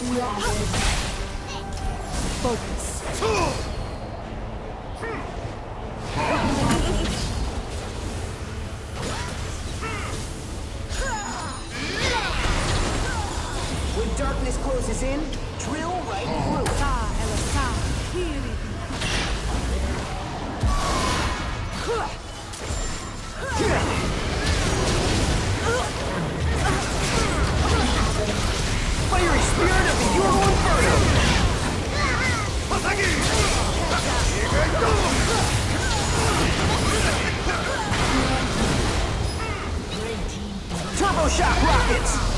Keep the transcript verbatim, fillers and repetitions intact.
Focus. When darkness closes in, drill right through. Sa, ela, sa. Kiri. Fiery spirit of the Euro Inferno! Turbo shock rockets!